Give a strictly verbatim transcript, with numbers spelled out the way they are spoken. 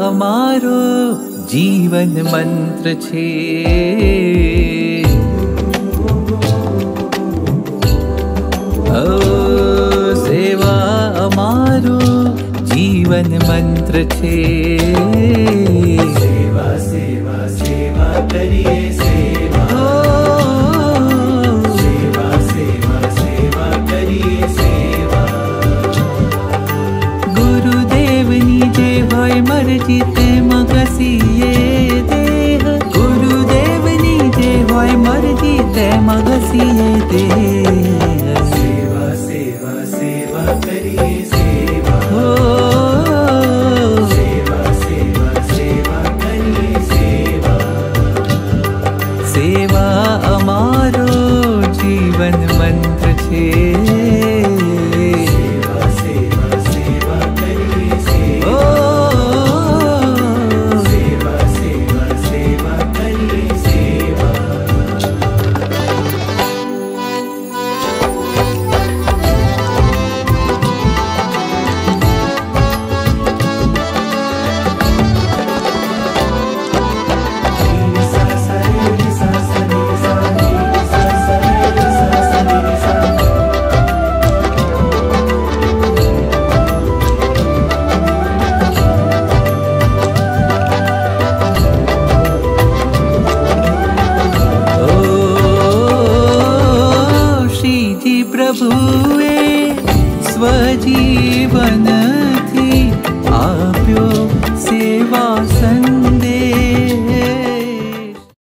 अमारो जीवन मंत्र छे। ओ सेवा अमारो जीवन मंत्र छे। सेवा सेवा सेवा करिए सेवा। सेवा सेवा सेवा करिए सेवा। गुरुदेवनी जे होय मरजी तेमां घसीए देह। गुरुदेवनी जे होय मरजी तेमां घसीए देह। सेवा सेवा सेवा करिए सेवा। सेवा सेवा सेवा करिए सेवा। सेवा अमारो जीवन मंत्र छे। सेवा सेवा सेवा करिए सेवा। सेवा सेवा सेवा करिए सेवा। प्रभुए स्वजीवन थी आप्यो सेवा।